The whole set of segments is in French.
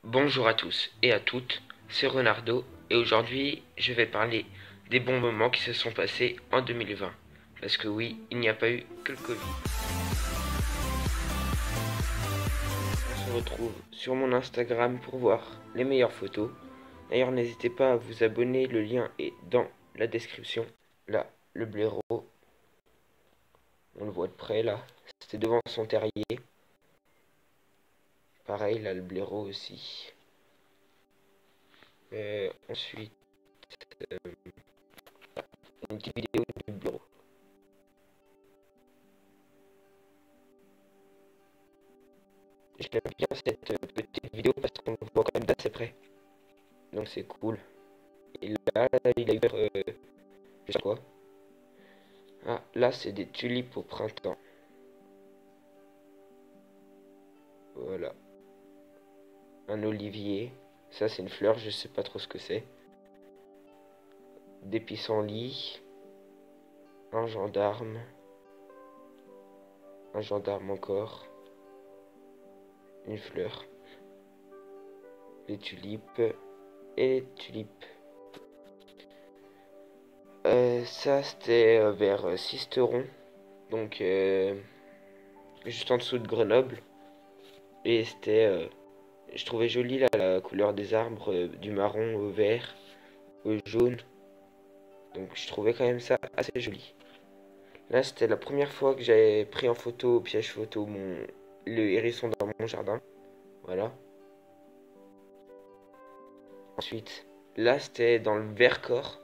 Bonjour à tous et à toutes, c'est Renardo et aujourd'hui je vais parler des bons moments qui se sont passés en 2020. Parce que oui, il n'y a pas eu que le Covid. On se retrouve sur mon Instagram pour voir les meilleures photos. D'ailleurs, n'hésitez pas à vous abonner, le lien est dans la description. Là, le blaireau, on le voit de près là, c'était devant son terrier. Pareil, là le blaireau aussi. Ensuite, une petite vidéo du bureau. J'aime bien cette petite vidéo parce qu'on le voit quand même d'assez près. Donc c'est cool. Et là, il a eu je sais quoi. Ah, là c'est des tulipes au printemps. Voilà. Un olivier. Ça c'est une fleur, je sais pas trop ce que c'est. Des pissenlits. Un gendarme. Un gendarme encore. Une fleur. Les tulipes. Et les tulipes. Ça c'était vers Sisteron. Donc juste en dessous de Grenoble. Et c'était je trouvais joli là la couleur des arbres, du marron au vert, au jaune. Donc je trouvais quand même ça assez joli. Là c'était la première fois que j'avais pris en photo, au piège photo, le hérisson dans mon jardin. Voilà. Ensuite, là c'était dans le Vercors,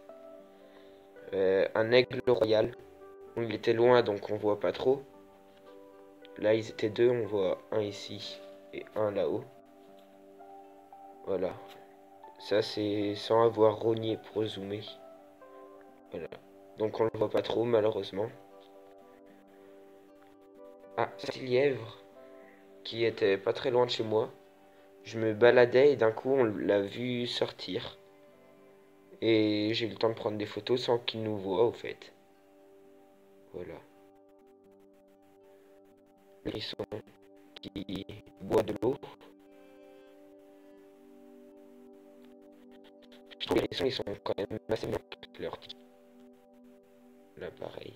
un aigle royal. Bon, il était loin donc on voit pas trop. Là ils étaient deux, on voit un ici et un là-haut. Voilà. Ça c'est sans avoir rogné pour zoomer. Voilà. Donc on le voit pas trop malheureusement. Ah, c'est lièvre qui était pas très loin de chez moi. Je me baladais et d'un coup on l'a vu sortir. Et j'ai eu le temps de prendre des photos sans qu'il nous voie au fait. Voilà. Le hérisson qui boit de l'eau. Je trouve que les hérissons ils sont quand même assez bien avec leur petit. Là pareil.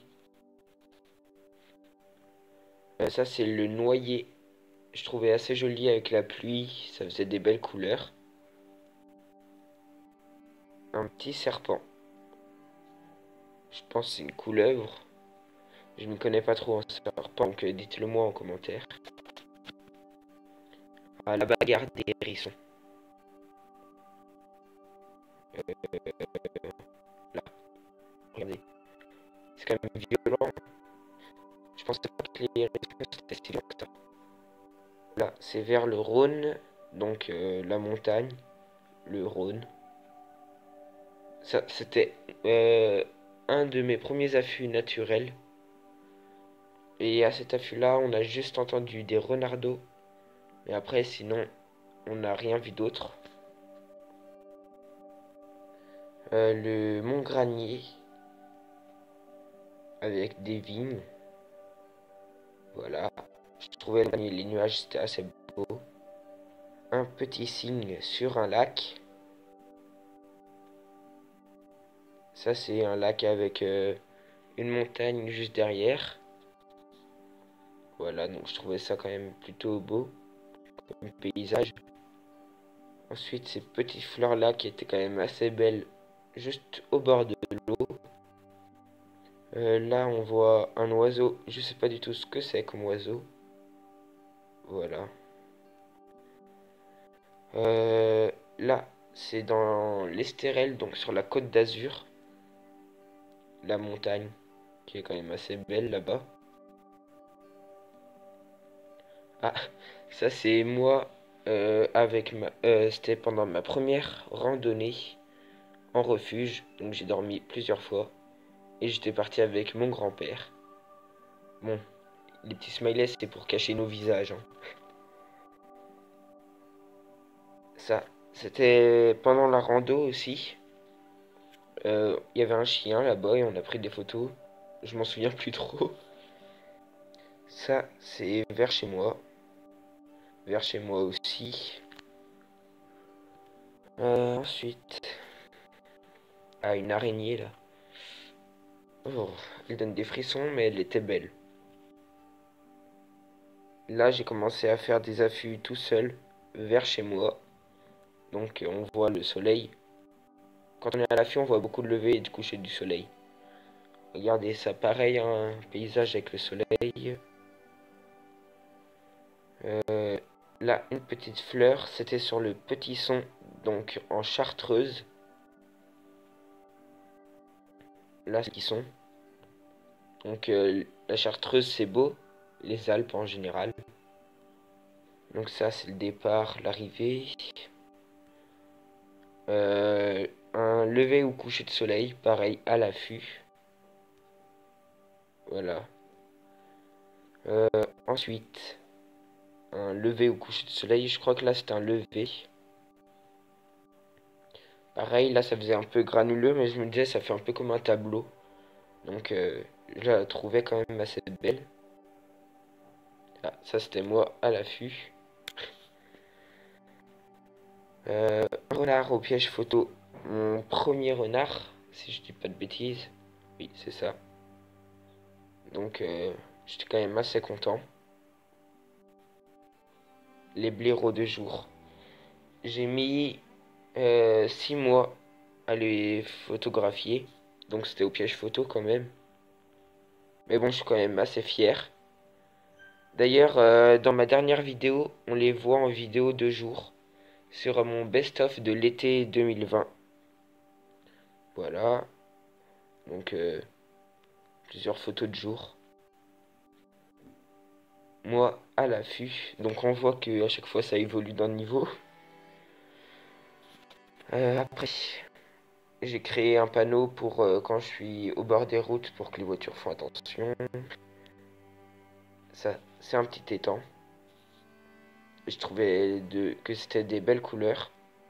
Ça c'est le noyer. Je trouvais assez joli avec la pluie. Ça faisait des belles couleurs. Un petit serpent. Je pense que c'est une couleuvre. Je ne connais pas trop en serpent, donc dites-le moi en commentaire. Ah, la bagarre des hérissons. Là, regardez. C'est quand même violent. Je pensais pas que les hérissons c'était si long que ça. Là, c'est vers le Rhône, donc la montagne, le Rhône. Ça, c'était un de mes premiers affûts naturels. Et à cet affût-là, on a juste entendu des renardeaux. Mais après, sinon, on n'a rien vu d'autre. Le Mont Granier, avec des vignes. Voilà. Je trouvais les nuages, c'était assez beau. Un petit cygne sur un lac. Ça, c'est un lac avec une montagne juste derrière. Voilà, donc je trouvais ça quand même plutôt beau comme paysage. Ensuite, ces petites fleurs-là qui étaient quand même assez belles, juste au bord de l'eau. Là, on voit un oiseau. Je sais pas du tout ce que c'est comme oiseau. Voilà. Euh, Là, c'est dans l'Estérel, donc sur la côte d'Azur. La montagne, qui est quand même assez belle là-bas. Ah, ça c'est moi c'était pendant ma première randonnée en refuge, donc j'ai dormi plusieurs fois et j'étais parti avec mon grand-père. Bon, les petits smileys c'est pour cacher nos visages, hein. Ça, c'était pendant la rando aussi. Il y avait un chien là-bas et on a pris des photos. Je m'en souviens plus trop. Ça, c'est vers chez moi. Vers chez moi aussi. Ensuite, une araignée là. Oh, elle donne des frissons, mais elle était belle. Là, j'ai commencé à faire des affûts tout seul, vers chez moi. Donc, on voit le soleil. Quand on est à l'affût, on voit beaucoup de lever et de coucher du soleil. Regardez ça, pareil, un paysage avec le soleil. Euh, Là, une petite fleur, c'était sur le Petit Son, donc en Chartreuse. Là, ce qui sont. Donc, la Chartreuse, c'est beau. Les Alpes en général. Donc ça, c'est le départ, l'arrivée. Un lever ou coucher de soleil, pareil, à l'affût. Voilà. Euh, Ensuite, un lever ou coucher de soleil. Je crois que là, c'est un lever. Pareil, là, ça faisait un peu granuleux, mais je me disais, ça fait un peu comme un tableau. Donc, je la trouvais quand même assez belle. Ah, ça, c'était moi à l'affût. Un renard au piège photo. Mon premier renard, si je dis pas de bêtises. Oui, c'est ça. Donc, j'étais quand même assez content. Les blaireaux de jour. J'ai mis 6 mois à les photographier. Donc, c'était au piège photo quand même. Mais bon, je suis quand même assez fier. D'ailleurs, dans ma dernière vidéo, on les voit en vidéo de jour. Sur mon best-of de l'été 2020. Voilà. Donc, plusieurs photos de jour. Moi, à l'affût. Donc, on voit que à chaque fois, ça évolue d'un niveau. Après, j'ai créé un panneau pour quand je suis au bord des routes pour que les voitures font attention. Ça, c'est un petit étang. Je trouvais que c'était des belles couleurs.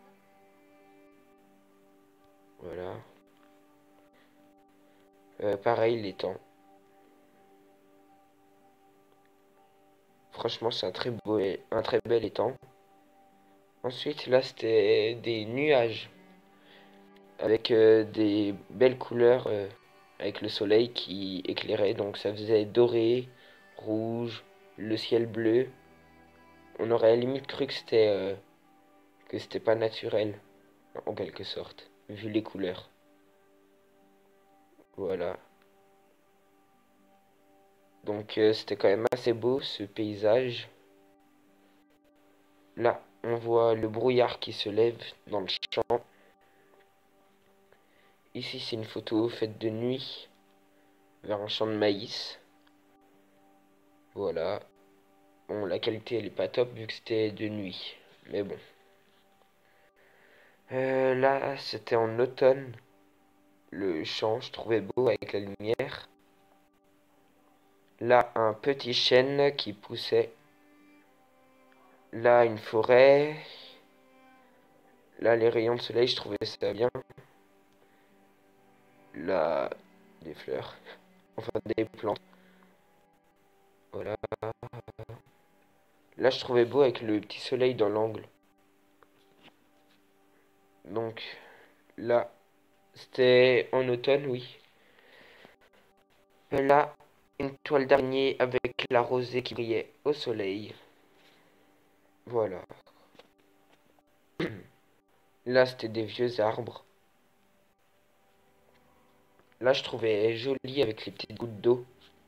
Voilà. Pareil, l'étang. Franchement, c'est un très bel étang. Ensuite, là, c'était des nuages avec des belles couleurs avec le soleil qui éclairait. Donc, ça faisait doré, rouge, le ciel bleu. On aurait à la limite cru que c'était pas naturel, en quelque sorte, vu les couleurs. Voilà. Donc, c'était quand même assez beau ce paysage. Là, on voit le brouillard qui se lève dans le champ. Ici, c'est une photo faite de nuit vers un champ de maïs. Voilà. Bon, la qualité, elle est pas top vu que c'était de nuit. Mais bon. Là, c'était en automne. Le champ, je trouvais beau avec la lumière. Là, un petit chêne qui poussait. Là, une forêt. Là, les rayons de soleil, je trouvais ça bien. Là, des fleurs. Enfin, des plantes. Voilà. Là, je trouvais beau avec le petit soleil dans l'angle. Donc, là, c'était en automne, oui. Là, une toile d'araignée avec la rosée qui brillait au soleil. Voilà. Là, c'était des vieux arbres. Là, je trouvais joli avec les petites gouttes d'eau.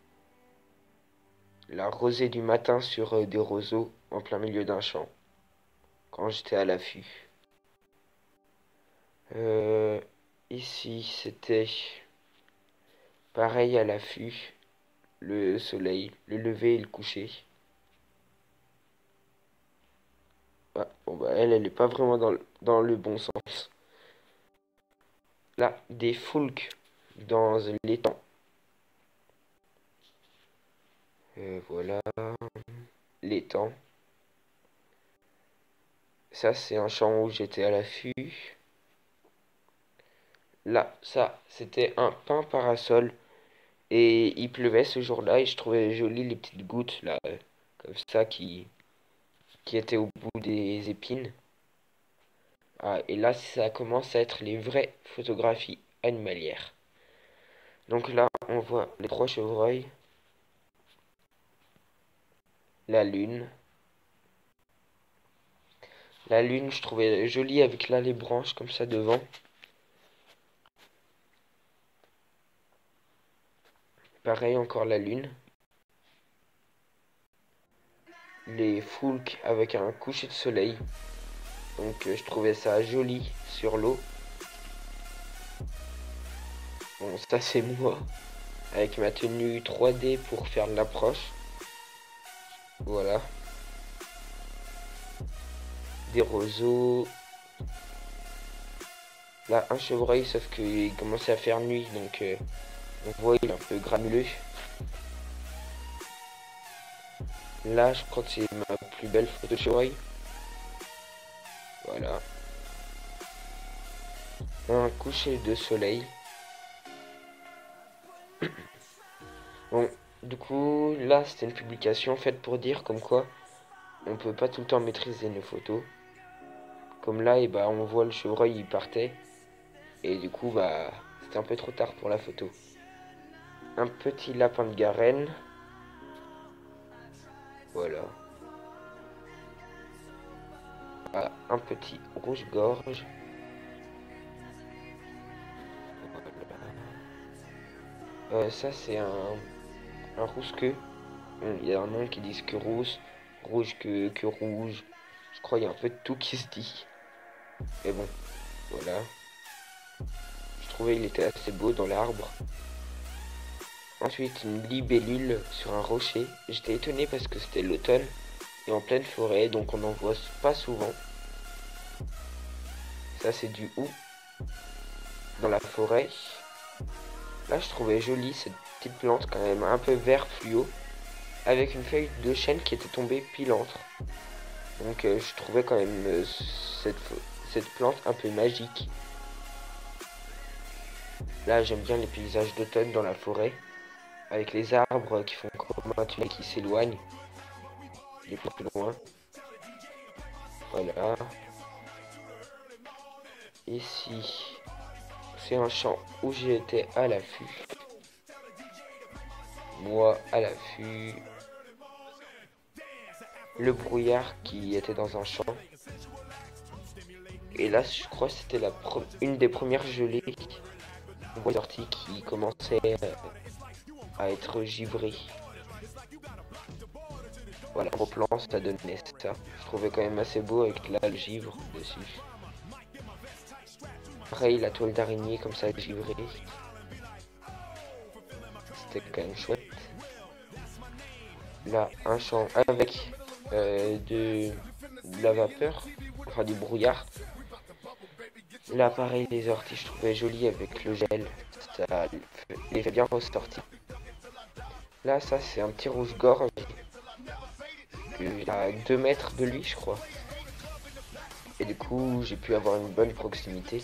La rosée du matin sur des roseaux en plein milieu d'un champ. Quand j'étais à l'affût. Euh, Ici, c'était pareil à l'affût. Le soleil, le lever et le coucher. Ah, bon bah elle est pas vraiment dans le bon sens. Là, des foulques dans l'étang. Voilà, l'étang. Ça, c'est un champ où j'étais à l'affût. Là, ça, c'était un pin parasol. Et il pleuvait ce jour-là et je trouvais joli les petites gouttes là, comme ça, qui étaient au bout des épines. Ah, et là, ça commence à être les vraies photographies animalières. Donc là, on voit les 3 chevreuils, la lune. La lune, je trouvais jolie avec là les branches comme ça devant. Pareil, encore la lune. Les foulques avec un coucher de soleil. Donc je trouvais ça joli sur l'eau. Bon, ça c'est moi. Avec ma tenue 3D pour faire de l'approche. Voilà. Des roseaux. Là, un chevreuil, sauf qu'il commençait à faire nuit. Donc on voit, il est un peu granuleux. Là, je crois que c'est ma plus belle photo de chevreuil. Voilà. Un coucher de soleil. Bon, du coup, là, c'était une publication faite pour dire comme quoi on peut pas tout le temps maîtriser nos photos. Comme là, et bah, on voit le chevreuil, il partait. Et du coup, bah, c'était un peu trop tard pour la photo. Un petit lapin de Garenne. Voilà. Ah, un petit rouge-gorge. Voilà. Ça, c'est un rousse-queue. Il y a un nom qui dit que rousse, rouge que rouge. Je crois qu'il y a un peu de tout qui se dit. Mais bon, voilà. Je trouvais il était assez beau dans l'arbre. Ensuite, une libellule sur un rocher. J'étais étonné parce que c'était l'automne et en pleine forêt, donc on n'en voit pas souvent. Ça, c'est du hou dans la forêt. Là, je trouvais jolie cette petite plante, quand même un peu vert fluo, avec une feuille de chêne qui était tombée pile entre. Donc, je trouvais quand même cette plante un peu magique. Là, j'aime bien les paysages d'automne dans la forêt, avec les arbres qui font comme un tunnel qui s'éloigne. Il est plus loin. Voilà. Ici, c'est un champ où j'étais à l'affût. Moi, à l'affût. Le brouillard qui était dans un champ. Et là, je crois que c'était une des premières gelées sorties qui commençait à être givrée. Voilà, au plan, ça donnait ça. Je trouvais quand même assez beau avec là le givre dessus. Pareil, la toile d'araignée comme ça givrée. C'était quand même chouette. Là, un champ avec de la vapeur, enfin du brouillard. Là, pareil, les orties, je trouvais joli avec le gel. Ça les fait bien ressorti. Là, ça, c'est un petit rouge-gorge. Il a 2 mètres de lui, je crois. Et du coup, j'ai pu avoir une bonne proximité.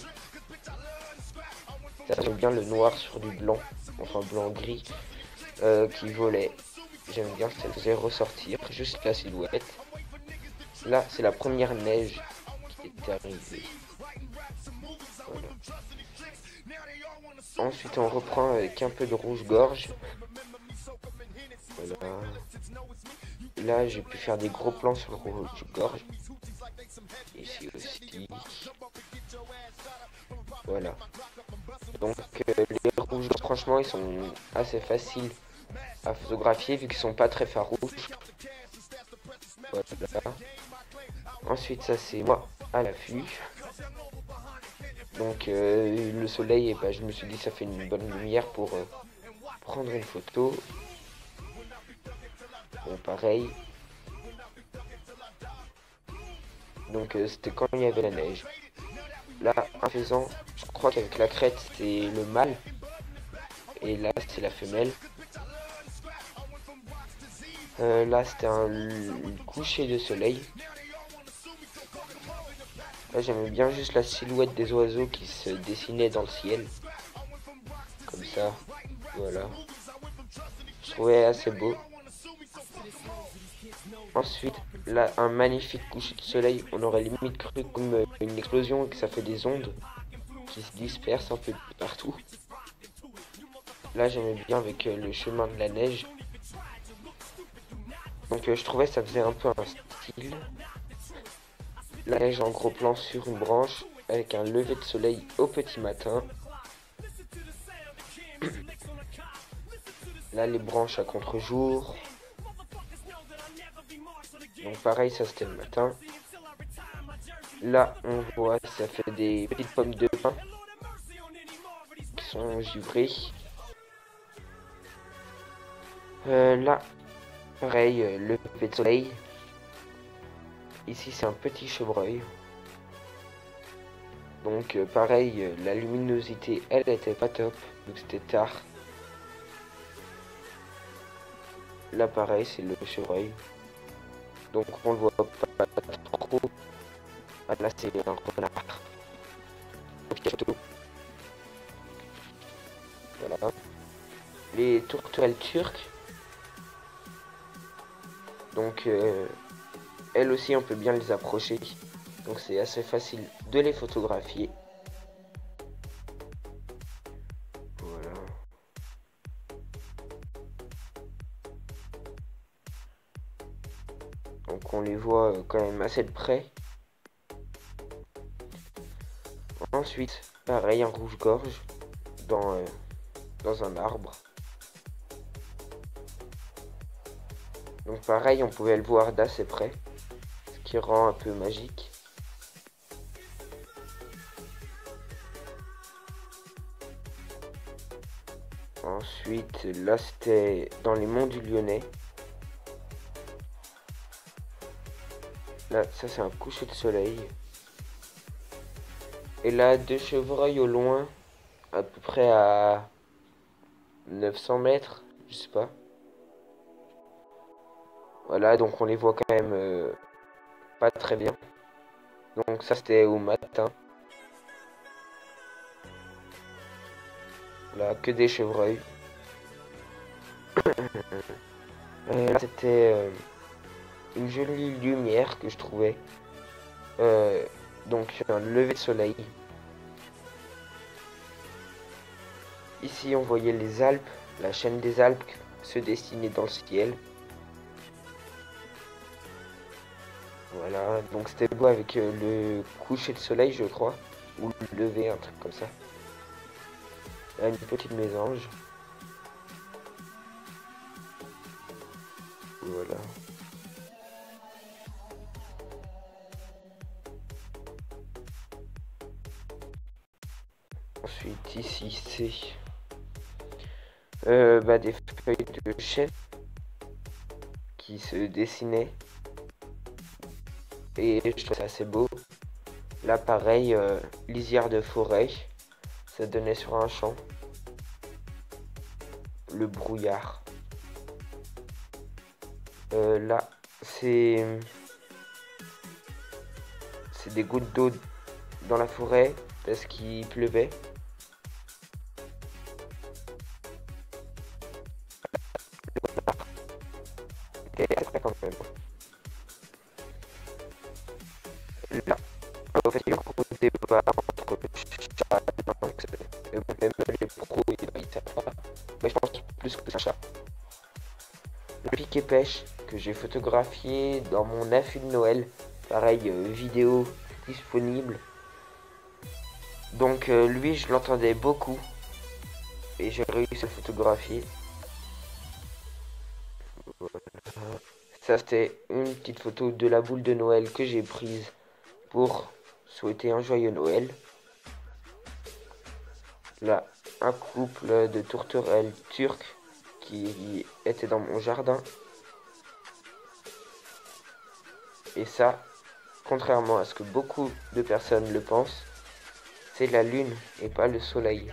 Ça j'aime bien le noir sur du blanc, enfin blanc-gris, qui volait. J'aime bien, ça faisait ressortir juste la silhouette. Là, c'est la première neige qui était arrivée. Voilà. Ensuite, on reprend avec un peu de rouge-gorge. Voilà. Là, j'ai pu faire des gros plans sur le rouge-gorge. Ici aussi. Voilà. Donc, les rouges, franchement, ils sont assez faciles à photographier vu qu'ils sont pas très farouches. Voilà. Ensuite, ça c'est moi à l'affût. Donc le soleil, et bah, je me suis dit ça fait une bonne lumière pour prendre une photo. Bon, pareil. Donc c'était quand il y avait la neige. Là, en faisant, je crois qu'avec la crête c'est le mâle. Et là c'est la femelle. Là c'était un coucher de soleil. Là j'aimais bien juste la silhouette des oiseaux qui se dessinaient dans le ciel. Comme ça, voilà. Je trouvais assez beau. Ensuite, Là, un magnifique coucher de soleil. On aurait limite cru comme une explosion et que ça fait des ondes qui se dispersent un peu partout. Là, j'aimais bien avec le chemin de la neige. Donc, je trouvais que ça faisait un peu un style. La neige en gros plan sur une branche avec un lever de soleil au petit matin. Là, les branches à contre-jour. Donc pareil, ça c'était le matin. Là, on voit, ça fait des petites pommes de pin qui sont givrées. Là, pareil, le lever de soleil. Ici, c'est un petit chevreuil. Donc pareil, la luminosité, elle était pas top, donc c'était tard. Là, pareil, c'est le chevreuil. Donc on le voit pas trop. Ah, là, c'est un renard. Voilà. Les tourterelles turques. Donc, elles aussi, on peut bien les approcher. Donc, c'est assez facile de les photographier. Voilà. Donc, on les voit quand même assez de près. Ensuite, pareil, un rouge-gorge dans un arbre. Donc pareil, on pouvait le voir d'assez près, ce qui rend un peu magique. Ensuite, là c'était dans les monts du Lyonnais. Là, ça c'est un coucher de soleil. Et là, deux chevreuils au loin, à peu près à 900 mètres, je sais pas. Voilà, donc on les voit quand même pas très bien. Donc ça c'était au matin. Là, que des chevreuils. Là c'était une jolie lumière que je trouvais. Donc un lever de soleil. Ici on voyait les Alpes, la chaîne des Alpes se dessiner dans le ciel. Voilà, donc c'était beau avec le coucher de soleil je crois, ou le lever, un truc comme ça. Là une petite mésange. Voilà. Ensuite ici c'est des feuilles de chêne qui se dessinaient. Et je trouve ça assez beau. Là pareil, lisière de forêt, ça donnait sur un champ. Le brouillard. Là, c'est des gouttes d'eau dans la forêt parce qu'il pleuvait. Quand même. Là, au fait, il y a un gros débat entre chat et même les pros, ils savent pas. Mais je pense plus que c'est un chat. Le piquet pêche que j'ai photographié dans mon affût de Noël. Pareil, vidéo disponible. Donc lui, je l'entendais beaucoup. Et j'ai réussi à le photographier. Voilà. Ça, c'était une petite photo de la boule de Noël que j'ai prise pour souhaiter un joyeux Noël. Là, un couple de tourterelles turques qui était dans mon jardin. Et ça, contrairement à ce que beaucoup de personnes le pensent, c'est la lune et pas le soleil.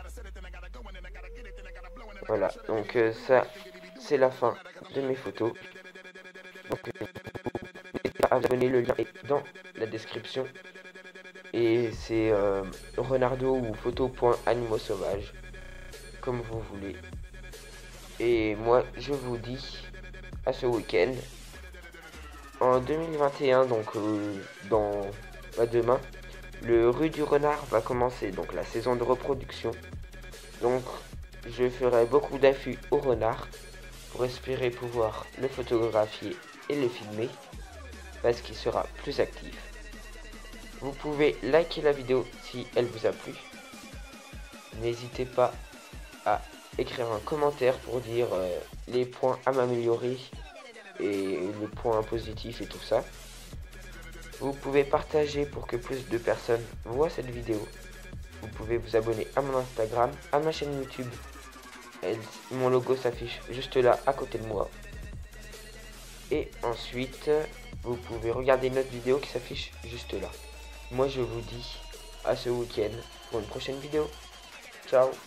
Voilà, donc ça, c'est la fin de mes photos. Donc, abonnez, le lien est dans la description. Et c'est renardo ou photo.animaux sauvages, comme vous voulez. Et moi, je vous dis à ce week-end. En 2021, donc demain, le Rue du Renard va commencer, donc la saison de reproduction. Donc je ferai beaucoup d'affûts au renard pour espérer pouvoir le photographier et le filmer parce qu'il sera plus actif. Vous pouvez liker la vidéo si elle vous a plu. N'hésitez pas à écrire un commentaire pour dire les points à m'améliorer et les points positifs et tout ça. Vous pouvez partager pour que plus de personnes voient cette vidéo. Vous pouvez vous abonner à mon Instagram, à ma chaîne YouTube. Mon logo s'affiche juste là à côté de moi. Et ensuite, vous pouvez regarder une autre vidéo qui s'affiche juste là. Moi je vous dis à ce week-end pour une prochaine vidéo. Ciao.